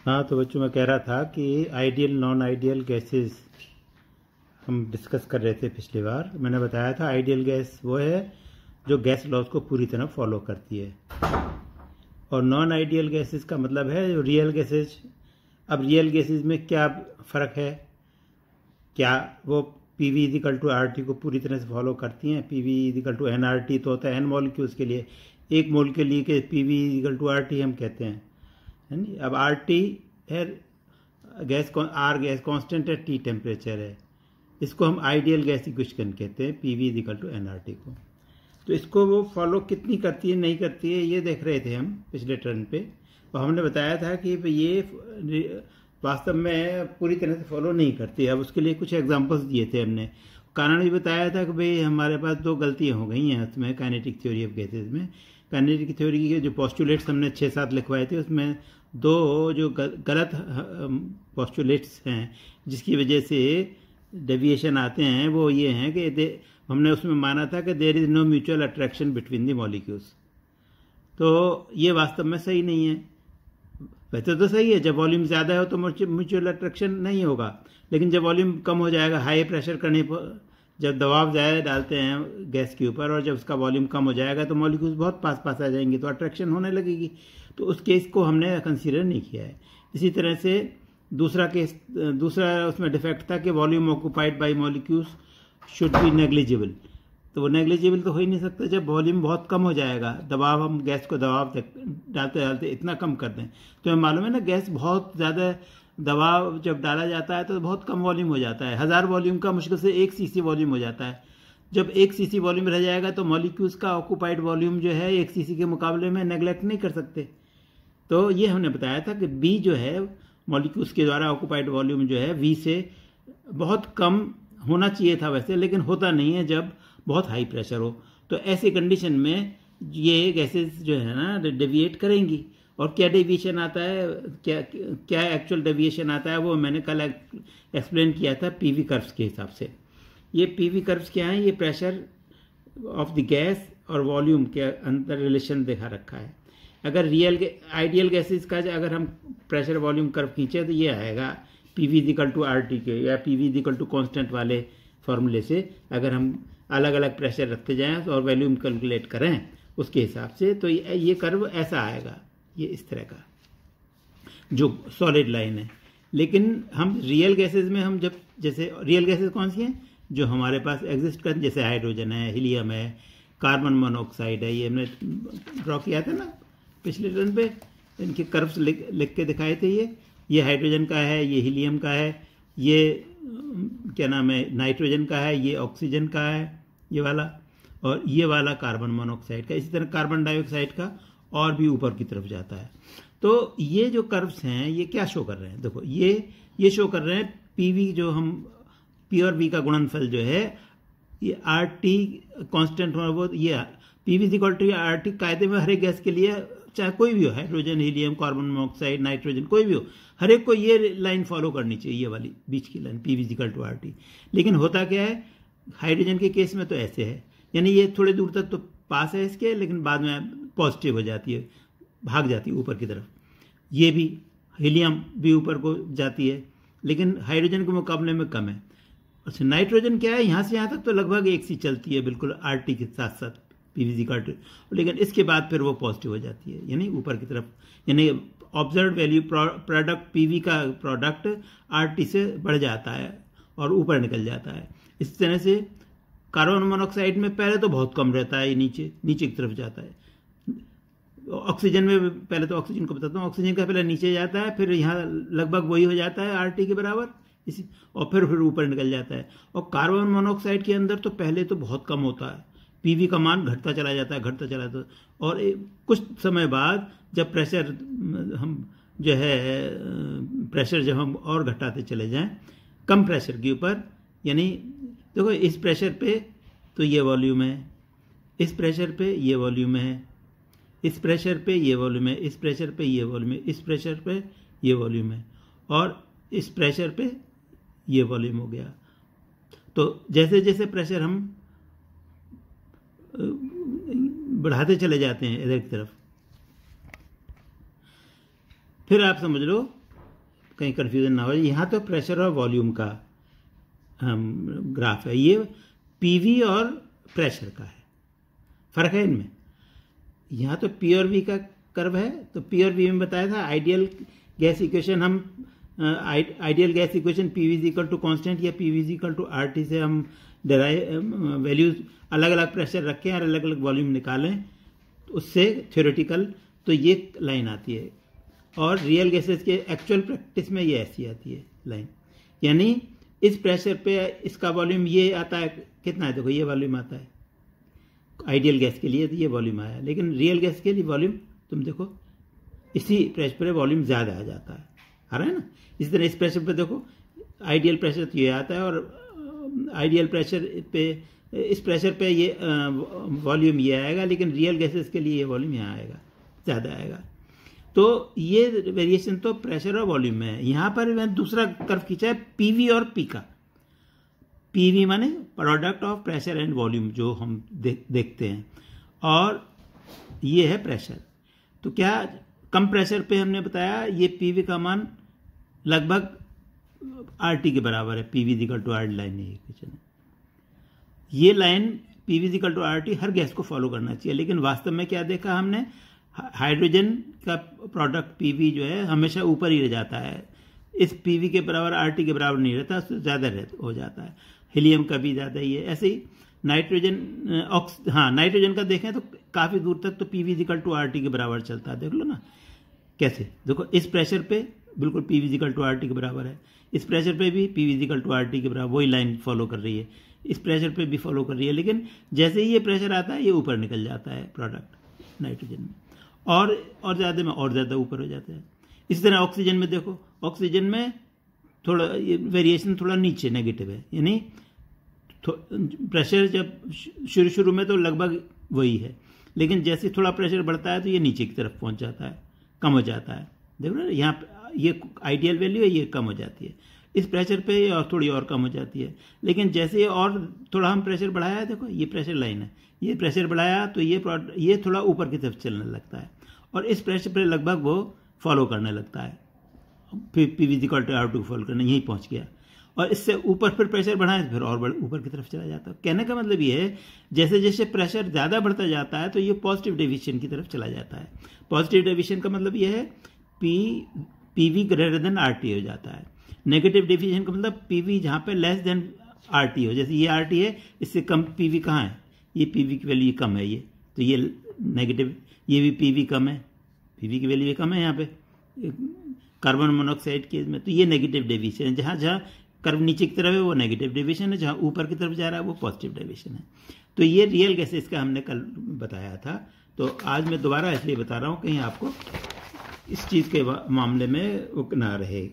हाँ, तो बच्चों मैं कह रहा था कि आइडियल नॉन आइडियल गैसेस हम डिस्कस कर रहे थे पिछली बार। मैंने बताया था आइडियल गैस वो है जो गैस लॉज को पूरी तरह फॉलो करती है, और नॉन आइडियल गैसेस का मतलब है जो रियल गैसेज। अब रियल गैसेज में क्या फ़र्क है? क्या वो P V equal to R T को पूरी तरह से फॉलो करती हैं? P V equal to N R T तो होता है एन मॉलिक्यूल्स के लिए, एक मोल के लिए कि P V equal to R T हम कहते हैं, है नहीं। अब आर टी है गैस, आर गैस कांस्टेंट है, टी टेम्परेचर है। इसको हम आइडियल गैस इक्वेशन कहते हैं, P V equal to N R T को। तो इसको वो फॉलो कितनी करती है नहीं करती है ये देख रहे थे हम पिछले टर्न पे, और हमने बताया था कि ये वास्तव में पूरी तरह से फॉलो नहीं करती। अब उसके लिए कुछ एग्जांपल्स दिए थे हमने, कारण भी बताया था कि भाई हमारे पास दो गलतियां हो गई हैं उसमें काइनेटिक थ्योरी ऑफ गैसेज में। काइनेटिक थ्योरी के जो पोस्टुलेट्स हमने 6-7 लिखवाए थे उसमें दो जो गलत पोस्टुलेट्स हैं जिसकी वजह से डेविएशन आते हैं वो ये हैं कि हमने उसमें माना था कि there is no mutual attraction between the molecules. तो ये वास्तव में सही नहीं है। वैसे तो सही है, जब वॉल्यूम ज़्यादा हो तो म्यूचुअल अट्रैक्शन नहीं होगा, लेकिन जब वॉल्यूम कम हो जाएगा, हाई प्रेशर करने पर जब दबाव ज़्यादा डालते हैं गैस के ऊपर और जब उसका वॉल्यूम कम हो जाएगा तो मॉलिक्यूल्स बहुत पास पास आ जाएंगे तो अट्रैक्शन होने लगेगी। तो उस केस को हमने कंसीडर नहीं किया है। इसी तरह से दूसरा केस, दूसरा उसमें डिफेक्ट था कि volume occupied by molecules should be negligible. तो वो नेग्लिजिबल तो हो ही नहीं सकता जब वॉल्यूम बहुत कम हो जाएगा। दबाव, हम गैस को दबाव डालते डालते इतना कम कर दें तो हमें मालूम है ना, गैस बहुत ज़्यादा दबाव जब डाला जाता है तो बहुत कम वॉल्यूम हो जाता है। 1000 वॉल्यूम का मुश्किल से 1 सीसी वॉल्यूम हो जाता है। जब 1 सीसी वॉल्यूम रह जाएगा तो मॉलिक्यूल्स का ऑक्यूपाइड वॉल्यूम जो है 1 सीसी के मुकाबले में नेग्लेक्ट नहीं कर सकते। तो ये हमने बताया था कि बी जो है मॉलिक्यूल्स के द्वारा ऑक्यूपाइड वॉल्यूम जो है वी से बहुत कम होना चाहिए था वैसे, लेकिन होता नहीं है जब बहुत हाई प्रेशर हो। तो ऐसी कंडीशन में ये गैसेस जो है ना डेविएट करेंगी। और क्या डेविएशन आता है, क्या क्या एक्चुअल डेविएशन आता है वो मैंने कल एक्सप्लेन किया था पीवी कर्व्स के हिसाब से। ये पीवी कर्व्स क्या हैं? ये प्रेशर ऑफ द गैस और वॉल्यूम के अंतर रिलेशन दिखा रखा है। अगर रियल आइडियल गैसेस का अगर हम प्रेशर वॉल्यूम कर्व खींचे तो ये आएगा P V equal to R T के या P V equal to constant वाले फॉर्मूले से। अगर हम अलग अलग प्रेशर रखते जाएं और वॉल्यूम कैलकुलेट करें उसके हिसाब से तो ये कर्व ऐसा आएगा, ये इस तरह का जो सॉलिड लाइन है। लेकिन हम रियल गैसेस में हम जब, जैसे रियल गैसेस कौन सी हैं जो हमारे पास एग्जिस्ट करते, जैसे हाइड्रोजन है, हीलियम है, कार्बन मोनोऑक्साइड है, ये हमने ड्रॉ किया था ना पिछले टर्न पे, इनके कर्व्स लिख के दिखाए थे। ये हाइड्रोजन का है, ये हीलियम का है, ये क्या नाम है नाइट्रोजन का है, ये ऑक्सीजन का है ये वाला, और ये वाला कार्बन मोनोऑक्साइड का। इसी तरह कार्बन डाइऑक्साइड का और भी ऊपर की तरफ जाता है। तो ये जो कर्व्स हैं ये क्या शो कर रहे हैं? देखो ये शो कर रहे हैं पीवी, जो हम पी और वी का गुणनफल जो है ये आर टी कॉन्स्टेंट होना, वो ये P V equal to R T कायदे में हर एक गैस के लिए, चाहे कोई भी हो, hydrogen, helium, carbon monoxide, nitrogen, कोई भी हो, हर एक को ये लाइन फॉलो करनी चाहिए, ये वाली बीच की line P V equal to R T. लेकिन होता क्या है हाइड्रोजन के केस में तो ऐसे है, यानी ये थोड़े दूर तक तो पास है इसके, लेकिन बाद में पॉजिटिव हो जाती है, भाग जाती है ऊपर की तरफ। ये भी हीलियम भी ऊपर को जाती है, लेकिन हाइड्रोजन के मुकाबले में कम है। अच्छा, नाइट्रोजन क्या है, यहाँ से यहाँ तक तो लगभग एक सी चलती है बिल्कुल आर टी के साथ साथ पीवीजी का, लेकिन इसके बाद फिर वो पॉजिटिव हो जाती है, यानी ऊपर की तरफ, यानी ऑब्जर्व वैल्यू प्रोडक्ट पीवी का प्रोडक्ट आरटी से बढ़ जाता है और ऊपर निकल जाता है। इस तरह से कार्बन मोनोऑक्साइड में पहले तो बहुत कम रहता है, ये नीचे की तरफ जाता है। ऑक्सीजन में पहले तो ऑक्सीजन को बताता हूँ, ऑक्सीजन का पहले नीचे जाता है, फिर यहाँ लगभग वही हो जाता है आरटी के बराबर इसी, और फिर ऊपर निकल जाता है। और कार्बन मोनोऑक्साइड के अंदर तो पहले तो बहुत कम होता है, पीवी का मान घटता चला जाता है, और कुछ समय बाद जब प्रेशर हम जो है प्रेशर जब हम और घटाते चले जाएं कम प्रेशर के ऊपर, यानी देखो इस प्रेशर पे तो ये वॉल्यूम है, इस प्रेशर पे ये वॉल्यूम है, इस प्रेशर पे ये वॉल्यूम है, इस प्रेशर पे ये वॉल्यूम है, इस प्रेशर पे ये वॉल्यूम है, और इस प्रेशर पे ये वॉल्यूम हो गया। तो जैसे जैसे प्रेशर हम बढ़ाते चले जाते हैं इधर की तरफ, फिर आप समझ लो कहीं कन्फ्यूजन ना हो जाए, यहाँ तो प्रेशर और वॉल्यूम का ग्राफ है, ये पीवी और प्रेशर का है, फर्क है इनमें। यहाँ तो पी और वी का कर्व है, तो पी और वी में बताया था आइडियल गैस इक्वेशन, हम ideal gas equation P V is equal to constant या P V is equal to R T से हम वैल्यूज अलग अलग प्रेशर रखें और अलग अलग वॉल्यूम निकालें, उससे थ्योरेटिकल तो ये लाइन आती है। और रियल गैसेस के एक्चुअल प्रैक्टिस में ये ऐसी आती है लाइन, यानी इस प्रेशर पे इसका वॉल्यूम ये आता है, कितना है देखो ये वॉल्यूम आता है आइडियल गैस के लिए, तो ये वॉल्यूम आया, लेकिन रियल गैस के लिए वॉल्यूम तुम देखो इसी प्रेशर पे वॉल्यूम ज़्यादा आ जाता है, आ रहा है ना। इसी तरह इस प्रेशर पे देखो आइडियल प्रेशर तो ये आता है, और आइडियल प्रेशर पे इस प्रेशर पे ये वॉल्यूम ये आएगा, लेकिन रियल गैसेस के लिए ये वॉल्यूम यहाँ आएगा, ज़्यादा आएगा। तो ये वेरिएशन तो प्रेशर और वॉल्यूम में है। यहाँ पर मैंने दूसरा कर्व खींचा है पीवी और पी का। पीवी माने product of pressure and volume, जो हम देखते हैं, और ये है प्रेशर। तो क्या कम प्रेशर पे हमने बताया ये पीवी का मान लगभग आर टी के बराबर है, P V equal to R line है ये line P V equal to R T हर गैस को फॉलो करना चाहिए, लेकिन वास्तव में क्या देखा हमने, हाइड्रोजन का प्रोडक्ट पीवी जो है हमेशा ऊपर ही रह जाता है, इस पीवी के बराबर आर टी के बराबर नहीं रहता, उससे ज़्यादा हो जाता है। हीलियम का भी ज़्यादा ही है, ऐसे ही नाइट्रोजन नाइट्रोजन का देखें तो काफ़ी दूर तक तो P V equal to R T के बराबर चलता है, देख लो ना कैसे। देखो इस प्रेशर पे बिल्कुल P V equal to R T के बराबर है, इस प्रेशर पे भी P V equal to R T के बराबर वही लाइन फॉलो कर रही है, इस प्रेशर पे भी फॉलो कर रही है, लेकिन जैसे ही ये प्रेशर आता है ये ऊपर निकल जाता है प्रोडक्ट नाइट्रोजन में, और ज़्यादा में और ज़्यादा ऊपर हो जाता है। इसी तरह ऑक्सीजन में देखो, ऑक्सीजन में थोड़ा वेरिएशन थोड़ा नीचे नेगेटिव है, यानी प्रेशर जब शुरू में तो लगभग वही है, लेकिन जैसे थोड़ा प्रेशर बढ़ता है तो ये नीचे की तरफ पहुंच जाता है, कम हो जाता है। देखो ना यहाँ ये आइडियल वैल्यू है, ये कम हो जाती है, इस प्रेशर पे ये और थोड़ी और कम हो जाती है, लेकिन जैसे और थोड़ा हम प्रेशर बढ़ाया है, देखो ये प्रेशर लाइन है, ये प्रेशर बढ़ाया तो ये थोड़ा ऊपर की तरफ चलने लगता है, और इस प्रेशर पे लगभग वो फॉलो करने लगता है, P V equal to R to follow करने यहीं पहुंच गया, और इससे ऊपर फिर प्रेशर बढ़ाएं फिर और ऊपर की तरफ चला जाता है। कहने का मतलब ये है जैसे जैसे प्रेशर ज़्यादा बढ़ता जाता है तो ये पॉजिटिव डेविएशन की तरफ चला जाता है। पॉजिटिव डेविएशन का मतलब ये है P V greater than R T हो जाता है। नेगेटिव डेविएशन का मतलब पीवी जहाँ पे लेस देन आर टी हो, जैसे ये आर टी है, इससे कम पीवी कहाँ है, ये पीवी की वैल्यू कम है, ये तो ये नेगेटिव, ये भी पीवी कम है, पीवी की वैल्यू कम है यहाँ पे कार्बन मोनोऑक्साइड के में, तो ये नेगेटिव डेविएशन है। जहाँ जहाँ कर्व नीचे की तरफ है वो नेगेटिव डेविएशन है, जहाँ ऊपर की तरफ जा रहा है वो पॉजिटिव डेविएशन है। तो ये रियल गैसेस का हमने कल बताया था, तो आज मैं दोबारा इसलिए बता रहा हूँ कहीं आपको इस चीज़ के मामले में वो ना रहे।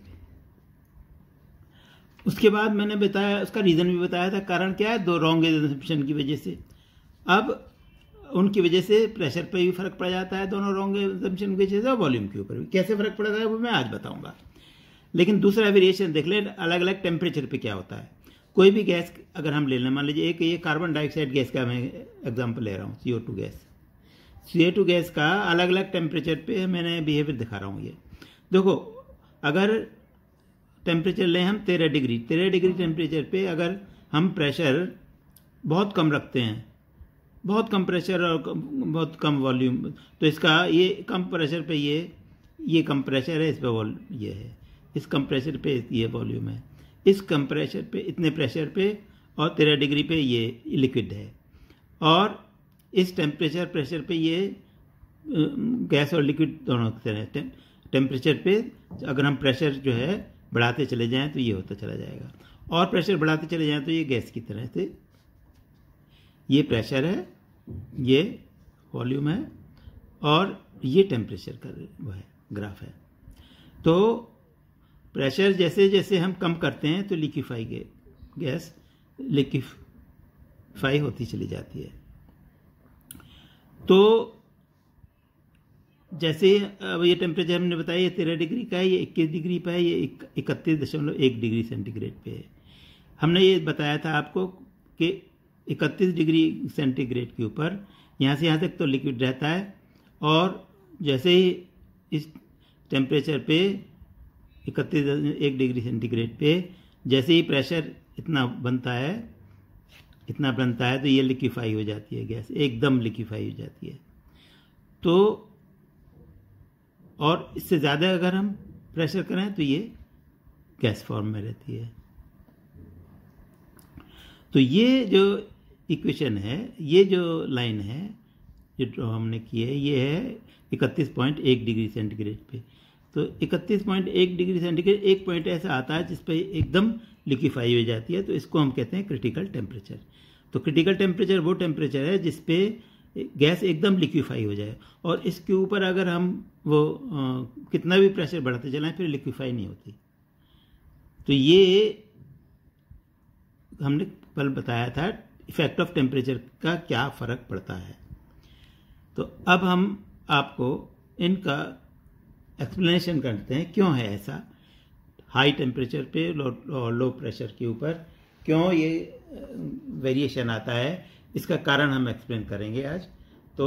उसके बाद मैंने बताया, उसका रीज़न भी बताया था, कारण क्या है, दो रॉन्ग एजम्पशन की वजह से। अब उनकी वजह से प्रेशर पे भी फर्क पड़ जाता है, दोनों रॉन्ग एजम्पशन की वजह से, वॉल्यूम के ऊपर भी कैसे फर्क पड़ता है वो मैं आज बताऊंगा। लेकिन दूसरा वेरिएशन देख लें, अलग अलग टेम्परेचर पे क्या होता है। कोई भी गैस अगर हम ले लें, मान लीजिए एक ये कार्बन डाइऑक्साइड गैस का मैं एग्जांपल ले रहा हूँ, CO2 गैस। CO2 गैस का अलग अलग टेम्परेचर पे मैंने बिहेवियर दिखा रहा हूँ। ये देखो, अगर टेम्परेचर लें हम 13 डिग्री टेम्परेचर पे अगर हम प्रेशर बहुत कम रखते हैं, बहुत कम प्रेशर और बहुत कम वॉल्यूम, तो इसका ये कम प्रेशर पे ये कम प्रेशर है, इस पर ये है, इस कम प्रेशर पे ये वॉल्यूम है, इस कम प्रेशर पे इतने प्रेशर पे और 13 डिग्री पे ये लिक्विड है, और इस प्रेशर पे ये गैस और लिक्विड दोनों तरह टेम्परेचर पे अगर हम प्रेशर जो है बढ़ाते चले जाएं तो ये होता चला जाएगा, और प्रेशर बढ़ाते चले जाएं तो ये गैस की तरह से, ये प्रेशर है, ये वॉल्यूम है, और ये टेम्परेचर का वो है ग्राफ है। तो प्रेशर जैसे जैसे हम कम करते हैं तो गैस लिक्विफाई होती चली जाती है। तो जैसे अब ये टेम्परेचर हमने बताया, ये 13 डिग्री का है, ये 21 डिग्री पे है, ये 31.1 डिग्री सेंटीग्रेड पे है। हमने ये बताया था आपको कि 31 डिग्री सेंटीग्रेड के ऊपर यहाँ से यहाँ तक तो लिक्विड रहता है, और जैसे ही इस टेम्परेचर पे 31 डिग्री सेंटीग्रेड पे जैसे ही प्रेशर इतना बनता है तो ये लिक्विफाई हो जाती है, गैस एकदम लिक्विफाई हो जाती है। तो और इससे ज़्यादा अगर हम प्रेशर करें तो ये गैस फॉर्म में रहती है। तो ये जो इक्वेशन है, ये जो लाइन है जो ड्रॉ हमने की है, ये है 31.1 डिग्री सेंटीग्रेड पे। तो 31.1 डिग्री सेंटीग्रेड एक पॉइंट ऐसा आता है जिस पे एकदम लिक्विफाई हो जाती है, तो इसको हम कहते हैं क्रिटिकल टेम्परेचर। तो क्रिटिकल टेम्परेचर वो टेम्परेचर है जिस पे गैस एकदम लिक्विफाई हो जाए, और इसके ऊपर अगर हम वो कितना भी प्रेशर बढ़ाते चलाएं फिर लिक्विफाई नहीं होती। तो ये हमने कल बताया था इफेक्ट ऑफ टेम्परेचर का क्या फ़र्क पड़ता है। तो अब हम आपको इनका एक्सप्लेनेशन करते हैं, क्यों है ऐसा हाई टेम्परेचर पे और लो प्रेशर के ऊपर क्यों ये वेरिएशन आता है, इसका कारण हम एक्सप्लेन करेंगे आज। तो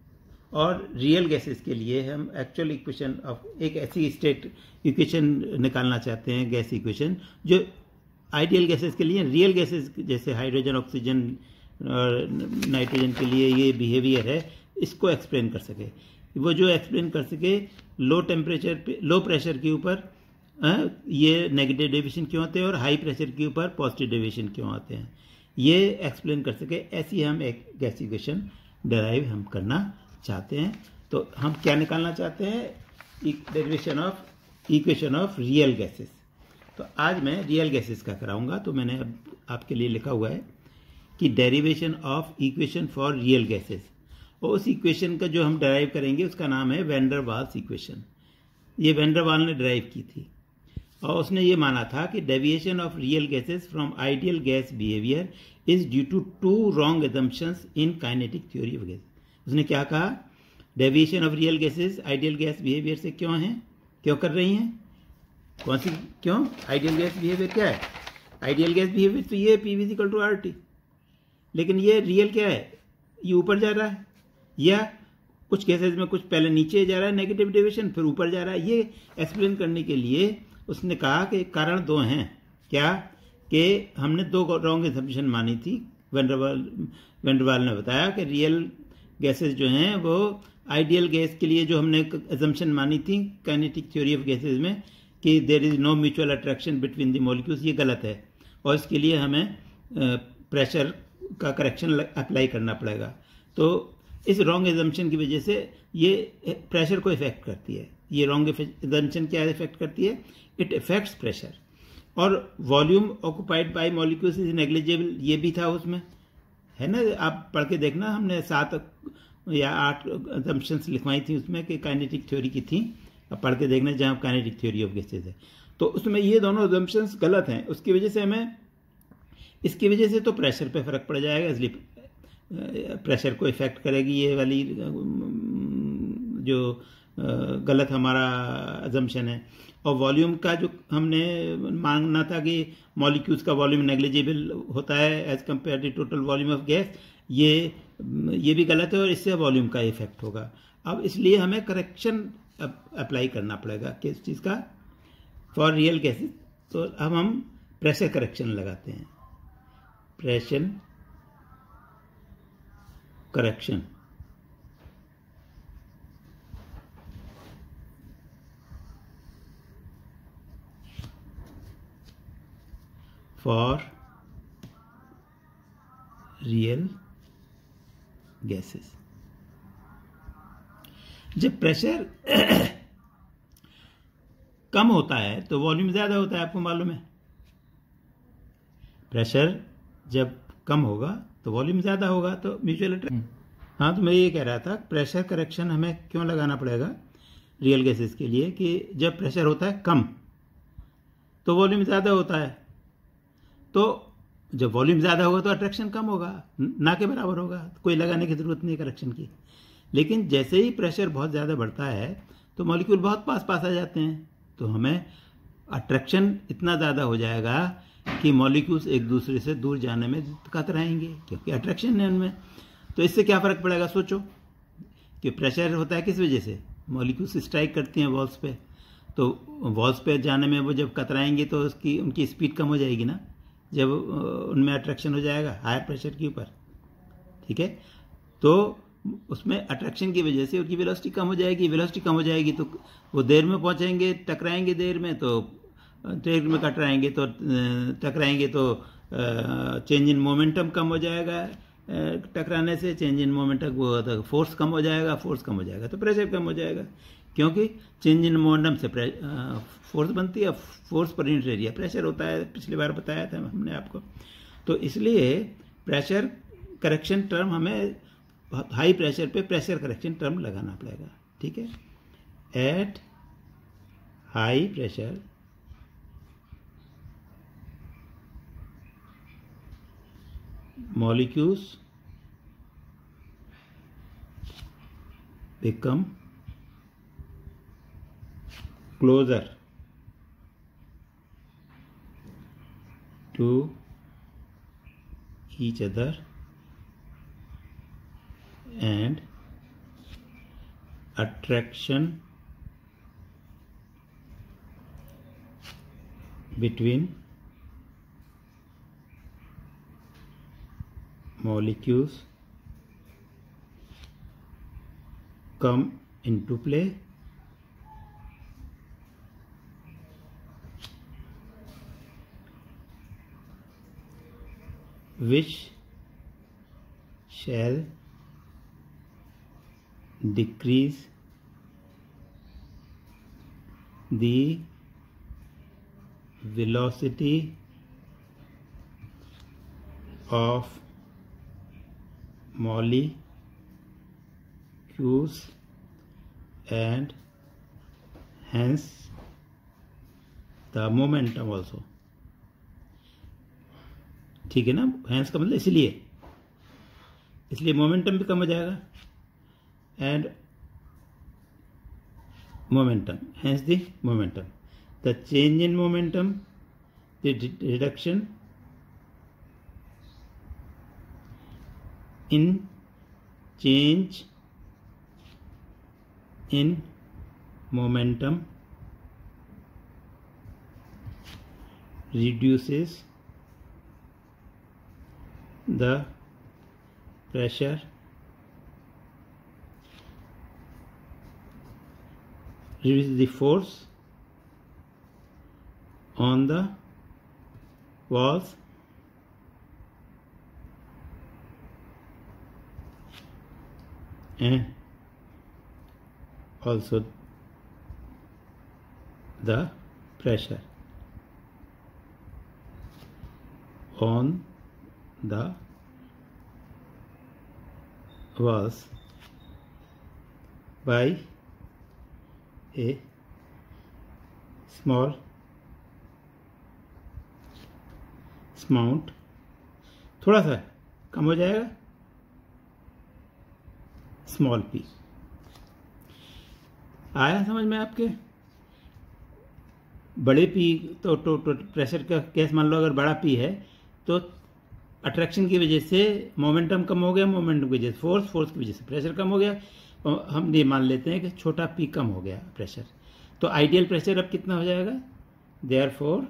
और रियल गैसेस के लिए हम एक्चुअल इक्वेशन ऑफ एक ऐसी स्टेट इक्वेशन निकालना चाहते हैं, गैस इक्वेशन, जो आइडियल गैसेस के लिए, रियल गैसेस जैसे हाइड्रोजन, ऑक्सीजन और नाइट्रोजन के लिए ये बिहेवियर है, इसको एक्सप्लेन कर सके। वो जो एक्सप्लेन कर सके लो टेम्परेचर पे, लो प्रेशर के ऊपर ये नेगेटिव डेविएशन क्यों आते हैं और हाई प्रेशर के ऊपर पॉजिटिव डेविएशन क्यों आते हैं, ये एक्सप्लेन कर सके। ऐसी हम एक गैस इक्वेशन डिराइव हम करना चाहते हैं। तो हम क्या निकालना चाहते हैं, derivation of equation of real gases. तो आज मैं रियल गैसेस का कराऊंगा। तो मैंने अब आपके लिए लिखा हुआ है कि derivation of equation for real gases, और उस इक्वेशन का जो हम डिराइव करेंगे उसका नाम है वैन डर वाल्स इक्वेशन। ये वैन डर वाल ने डिराइव की थी, और उसने ये माना था कि deviation of real gases from ideal gas behaviour is due to 2 wrong assumptions in kinetic theory of gas. उसने क्या कहा, deviation of real gases ideal gas behaviour से क्यों हैं, क्यों कर रही हैं, कौन सी, क्यों आइडियल गैस बिहेवियर क्या है, आइडियल गैस बिहेवियर तो ये PV = RT, लेकिन ये रियल क्या है, ये ऊपर जा रहा है, या कुछ केसेस में कुछ पहले नीचे जा रहा है नेगेटिव डेविएशन, फिर ऊपर जा रहा है। ये एक्सप्लेन करने के लिए उसने कहा कि कारण 2 हैं। क्या कि हमने 2 रॉन्ग एजम्पशन मानी थी। वैन डर वाल ने बताया कि रियल गैसेस जो हैं वो आइडियल गैस के लिए जो हमने एजम्पशन मानी थी काइनेटिक थ्योरी ऑफ गैसेस में कि there is no mutual attraction between the molecules, ये गलत है, और इसके लिए हमें प्रेशर का करेक्शन अप्लाई करना पड़ेगा। तो इस रॉन्ग एजम्पशन की वजह से ये प्रेशर को इफेक्ट करती है। ये रॉन्ग एजम्पशन क्या इफेक्ट करती है, इट इफेक्ट्स प्रेशर। और volume occupied by molecules is negligible, ये भी था उसमें, है ना, आप पढ़ के देखना, हमने 7 या 8 एजम्पशंस लिखवाई थी उसमें कि काइनेटिक थ्योरी की थी, अब पढ़ के देखना जहाँ काइनेटिक थ्योरी ऑफ गैसेस है। तो उसमें ये दोनों एजम्पशंस गलत हैं, उसकी वजह से हमें, इसकी वजह से तो प्रेशर पे फर्क पड़ जाएगा, इसलिए प्रेशर को इफेक्ट करेगी ये वाली जो गलत हमारा अजम्पशन है। और वॉल्यूम का जो हमने मानना था कि मॉलिक्यूल्स का वॉल्यूम नेग्लिजिबल होता है as compared to total volume of gas, ये भी गलत है और इससे वॉल्यूम का इफेक्ट होगा। अब इसलिए हमें करेक्शन अप्लाई करना पड़ेगा किस चीज़ का, फॉर रियल गैसेस। तो अब हम प्रेशर करेक्शन लगाते हैं, pressure correction. For real gases, जब प्रेशर कम होता है तो वॉल्यूम ज्यादा होता है, आपको मालूम है। प्रेशर जब कम होगा तो वॉल्यूम ज्यादा होगा, तो म्यूचुअल अट्रैक्शन। हाँ, तो मैं ये कह रहा था प्रेशर करेक्शन हमें क्यों लगाना पड़ेगा रियल गैसेस के लिए, कि जब प्रेशर होता है कम तो वॉल्यूम ज्यादा होता है, तो जब वॉल्यूम ज्यादा होगा तो अट्रैक्शन कम होगा, ना के बराबर होगा, कोई लगाने की जरूरत नहीं करेक्शन की। लेकिन जैसे ही प्रेशर बहुत ज्यादा बढ़ता है तो मॉलिक्यूल बहुत पास पास आ जाते हैं, तो हमें अट्रैक्शन इतना ज्यादा हो जाएगा कि मॉलिक्यूल्स एक दूसरे से दूर जाने में दिक्कत रहेंगे, क्योंकि अट्रैक्शन है उनमें। तो इससे क्या फर्क पड़ेगा, सोचो कि प्रेशर होता है किस वजह से, मॉलिक्यूल्स स्ट्राइक करती हैं वॉल्स पे, तो वॉल्स पे जाने में वो जब कतराएंगे तो उनकी स्पीड कम हो जाएगी ना, जब उनमें अट्रैक्शन हो जाएगा हायर प्रेशर के ऊपर। ठीक है, तो उसमें अट्रैक्शन की वजह से उनकी वेलोसिटी कम हो जाएगी। वेलोसिटी कम हो जाएगी तो वो देर में पहुंचेंगे, टकराएंगे देर में, तो देर में टकराएंगे तो चेंज इन मोमेंटम कम हो जाएगा। टकराने से चेंज इन मोमेंटम, वो फोर्स कम हो जाएगा, फोर्स कम हो जाएगा तो प्रेशर कम हो जाएगा, क्योंकि चेंज इन मोमेंटम से फोर्स बनती है, force per unit area pressure होता है, पिछली बार बताया था हमने आपको। तो इसलिए प्रेशर करेक्शन टर्म हमें हाई प्रेशर पे प्रेशर करेक्शन टर्म लगाना पड़ेगा। ठीक है, at high pressure molecules become closer to each other and attraction between molecules come into play, which shall decrease the velocity of molecules and hence the momentum also। ठीक है ना, hence का मतलब इसलिए मोमेंटम भी कम हो जाएगा, and momentum, hence the momentum, the change in momentum, the reduction in change in momentum reduces the pressure reduces the force on the walls and also the pressure on the walls by a small amount, थोड़ा सा कम हो जाएगा, small P. आया समझ में आपके? बड़े P तो प्रेशर का केस मान लो, अगर बड़ा पी है तो अट्रैक्शन की वजह से मोमेंटम कम हो गया, मोमेंटम की वजह से फोर्स की वजह से प्रेशर कम हो गया। हम ये मान लेते हैं कि छोटा पी कम हो गया प्रेशर, तो आइडियल प्रेशर अब कितना हो जाएगा? Therefore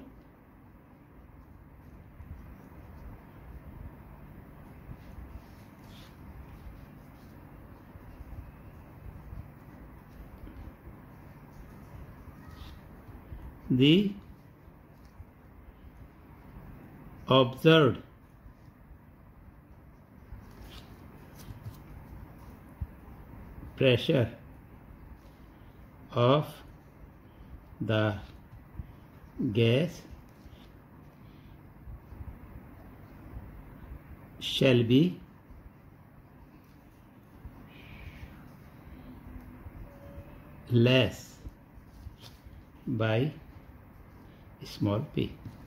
the observed pressure of the gas shall be less by small P.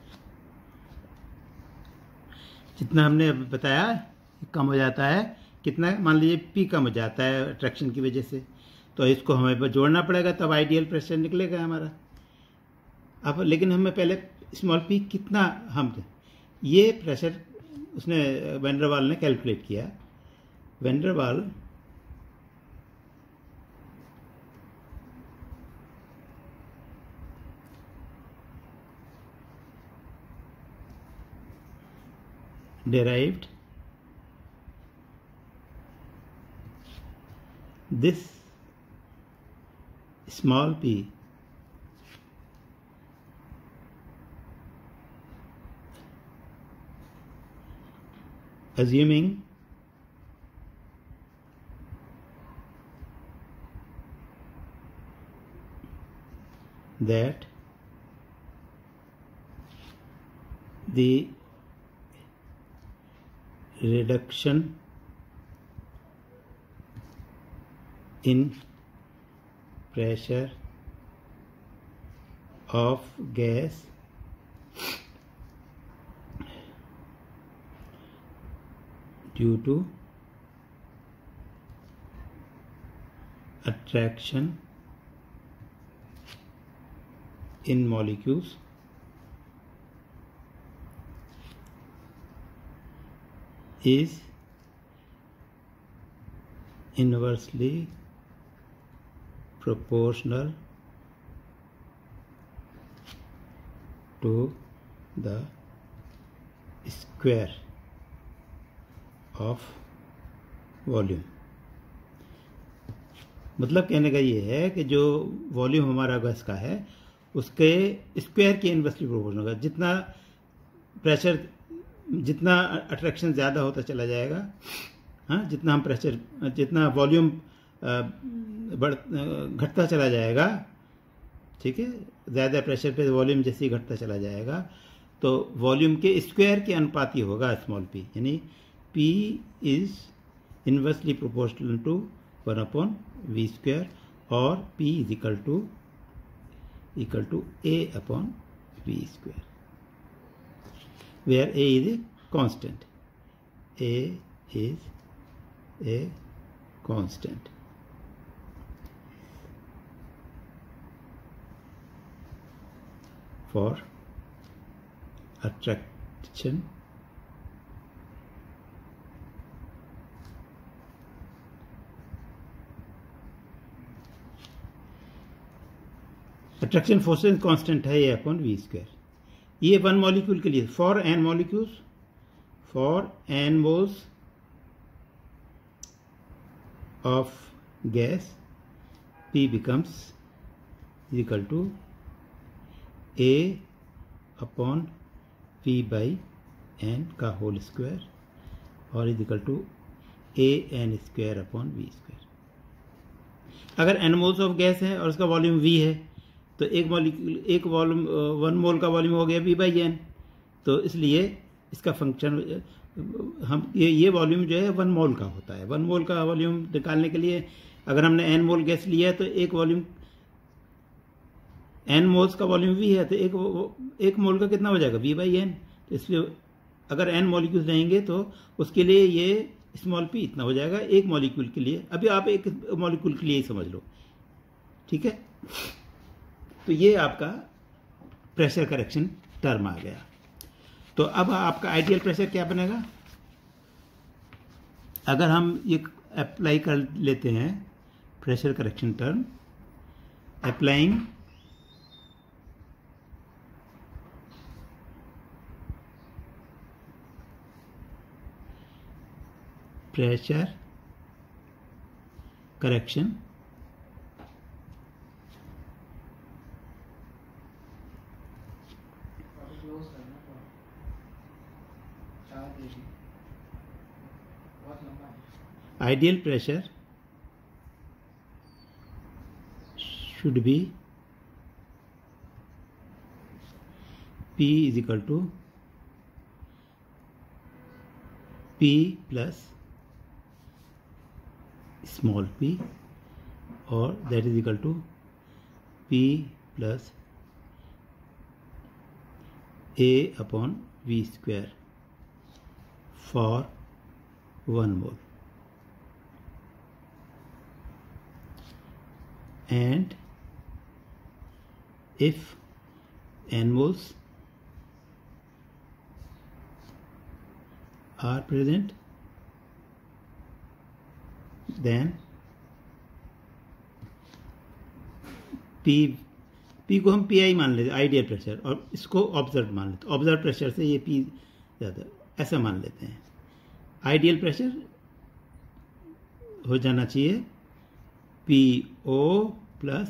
जितना हमने अभी बताया कम हो जाता है, कितना? मान लीजिए पी कम हो जाता है अट्रैक्शन की वजह से, तो इसको हमें जोड़ना पड़ेगा, तब आइडियल प्रेशर निकलेगा हमारा। अब लेकिन हमें पहले स्मॉल पी कितना, हम ये प्रेशर उसने वैन डर वाल ने कैलकुलेट किया। वैन डर वाल derived this small p assuming that the reduction in pressure of gas due to attraction in molecules is inversely proportional to the square of volume. मतलब कहने का ये है कि जो वॉल्यूम हमारा गैस का है उसके स्क्वायर के इनवर्सली प्रोपोर्शनल होगा। जितना प्रेशर, जितना अट्रैक्शन ज़्यादा होता चला जाएगा, हाँ, जितना हम प्रेशर, जितना वॉल्यूम घटता चला जाएगा, ठीक है, ज़्यादा प्रेशर पे वॉल्यूम जैसे ही घटता चला जाएगा तो वॉल्यूम के स्क्वायर के अनुपाती होगा स्मॉल पी, यानी P is inversely proportional to 1/v square और P is equal to A upon v square, where A is a constant. A is a constant. For attraction force constant है A upon v square. ये one molecule के लिए। For n molecules, for n moles of gas P becomes equal to A upon V by n का whole square और is equal to AN square upon V square. अगर n moles of gas है और उसका volume V है तो एक molecule, एक वॉल्यूम, 1 मोल का वॉल्यूम हो गया V बाई n। तो इसलिए इसका फंक्शन, हम ये वॉल्यूम जो है 1 मोल का होता है। 1 मोल का वॉल्यूम निकालने के लिए अगर हमने n मोल गैस लिया है तो एक वॉल्यूम, n मोल्स का वॉल्यूम V है तो एक मोल का कितना हो जाएगा V बाई n। तो इसलिए अगर n मॉलिक्यूल्स रहेंगे तो उसके लिए ये स्मॉल p इतना हो जाएगा एक मॉलिक्यूल के लिए। अभी आप एक मॉलिक्यूल के लिए ही समझ लो, ठीक है। तो ये आपका प्रेशर करेक्शन टर्म आ गया। तो अब आपका आइडियल प्रेशर क्या बनेगा? अगर हम ये अप्लाई कर लेते हैं pressure correction term, applying pressure correction ideal pressure should be P is equal to P plus small p, or that is equal to P plus A upon V square for 1 mole. And if n moles are present, then P को हम PI मान लेते, ideal pressure, और इसको observe मान लेते। Observe pressure से ये P ज़्यादा, ऐसा मान लेते हैं। आइडियल प्रेशर हो जाना चाहिए PO प्लस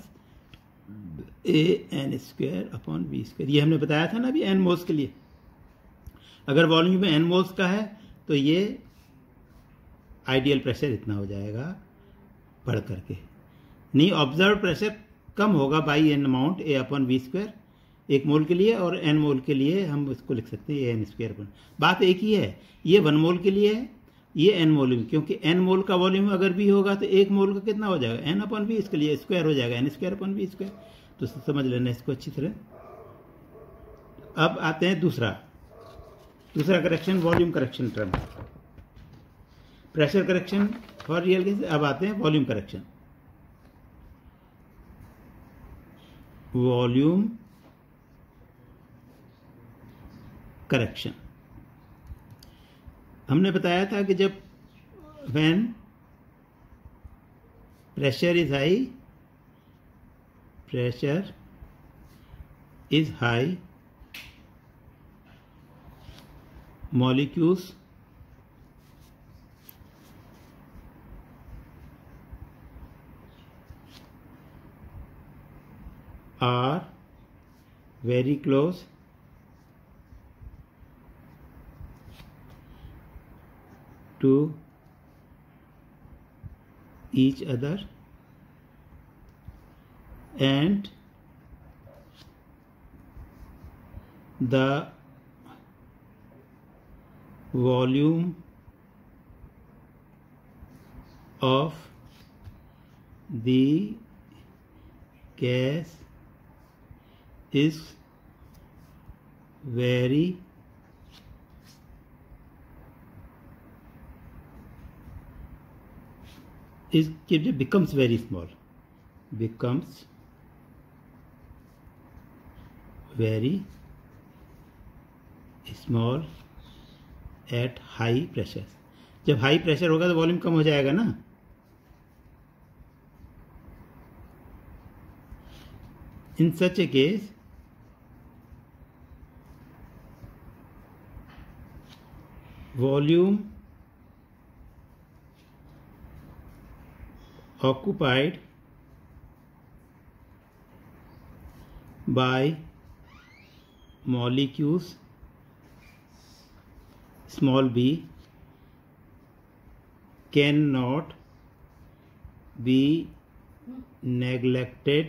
AN²/V²। ये हमने बताया था ना अभी n मोल्स के लिए। अगर वॉल्यूम में n मोल्स का है तो ये आइडियल प्रेशर इतना हो जाएगा बढ़ करके। नहीं, ऑब्जर्व प्रेशर कम होगा बाई n अमाउंट A/V², 1 मोल के लिए, और n मोल के लिए हम इसको लिख सकते हैं AN²। बात एक ही है, ये 1 मोल के लिए है, ये n मोल, क्योंकि n मोल का वॉल्यूम अगर V होगा तो 1 मोल का कितना हो जाएगा n/V, इसके लिए स्क्वायर हो जाएगा n²/V²। तो समझ लेना इसको अच्छी तरह। अब आते हैं दूसरा correction, volume correction term. Pressure correction for real gas. अब आते हैं वॉल्यूम करेक्शन। वॉल्यूम करेक्शन हमने बताया था कि जब when pressure is high, molecules are very close to each other and the volume of the gas is very becomes very small, at high pressure. जब high pressure होगा तो volume कम हो जाएगा ना। In such a case volume occupied by molecules small b cannot be neglected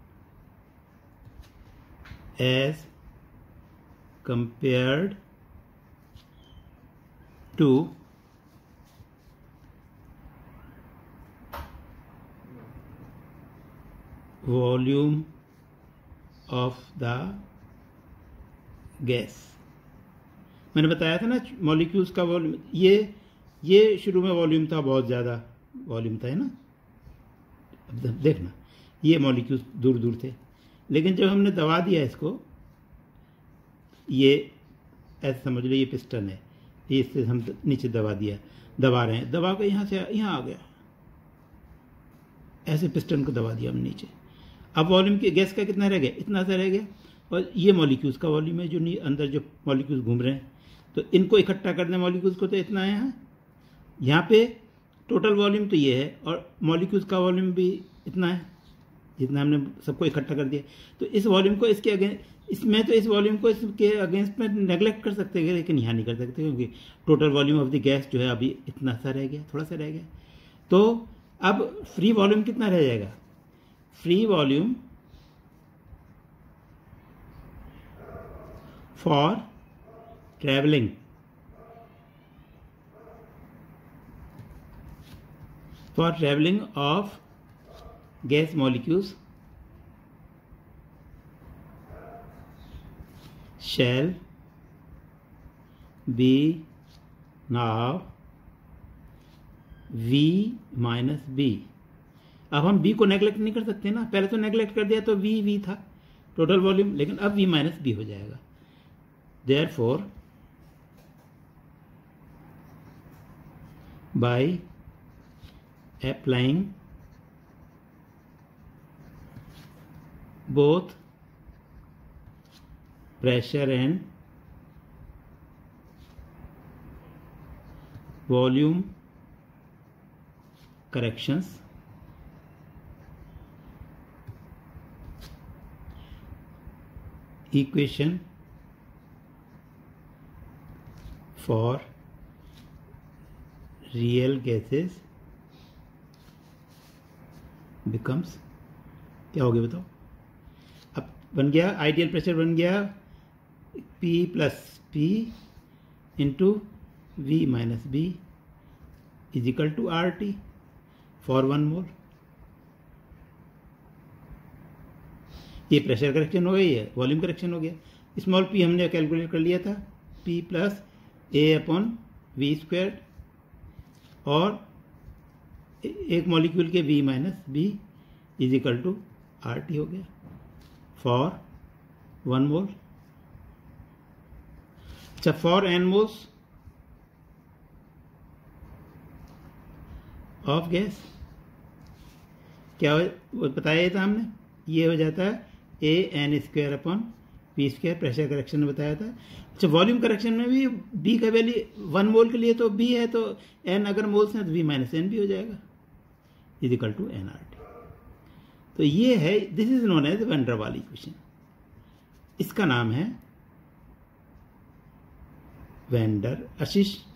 as compared to volume of the gas. मैंने बताया था ना मॉलिक्यूल्स का वॉल्यूम, ये शुरू में वॉल्यूम था, बहुत ज़्यादा वॉल्यूम था, है ना। अब देखना, ये मॉलिक्यूल्स दूर दूर थे, लेकिन जब हमने दबा दिया इसको, ये ऐसे समझ लो ये पिस्टन है, इससे हम नीचे दबा रहे हैं, दबा के यहाँ से यहाँ आ गया, ऐसे पिस्टन को दबा दिया हमने नीचे। अब वॉल्यूम की गैस का कितना रह गया, इतना सा रह गया, और ये मॉलिक्यूल्स का वॉल्यूम है जो अंदर जो मॉलिक्यूल्स घूम रहे हैं, तो इनको इकट्ठा कर दें मॉलिक्यूल्स को, तो इतना है। यहाँ पे टोटल वॉल्यूम तो ये है, और मॉलिक्यूल्स का वॉल्यूम भी इतना है, जितना हमने सबको इकट्ठा कर दिया। तो इस वॉल्यूम को इसके अगेंस्ट, इसमें तो इस वॉल्यूम को इसके अगेंस्ट में नेगलेक्ट कर सकते हैं, लेकिन यहाँ नहीं कर सकते, क्योंकि total volume of the gas जो है अभी इतना सा रह गया, थोड़ा सा रह गया। तो अब फ्री वॉल्यूम कितना रह जाएगा, free volume for travelling of gas molecules shall be now V minus B। अब हम B को नेगलेक्ट नहीं कर सकते ना, पहले तो नेगलेक्ट कर दिया तो V था टोटल वॉल्यूम, लेकिन अब V माइनस B हो जाएगा। Therefore by applying both pressure and volume corrections equation for real gases becomes, क्या हो गया बताओ। अब बन गया आइडियल प्रेशर, बन गया P plus P into V minus B is equal to RT for 1 mole. ये प्रेशर करेक्शन हो गई है, वॉल्यूम करेक्शन हो गया। स्मॉल p हमने कैलकुलेट कर लिया था, p plus a upon v square, और एक मॉलिक्यूल के v minus b is equal to RT हो गया फॉर 1 मोल। अच्छा, for n moles of gas क्या बताया था हमने, ये हो जाता है AN square upon V square, pressure correction में बताया था। अच्छा, वॉल्यूम करेक्शन में भी B का वैल्यू 1 मोल के लिए तो B है, तो N अगर मोल्स हैं तो V माइनस N भी हो जाएगा इज इक्वल टू nRT। तो ये है, this is known as van der Waals equation. इसका नाम है वैन डर आशीष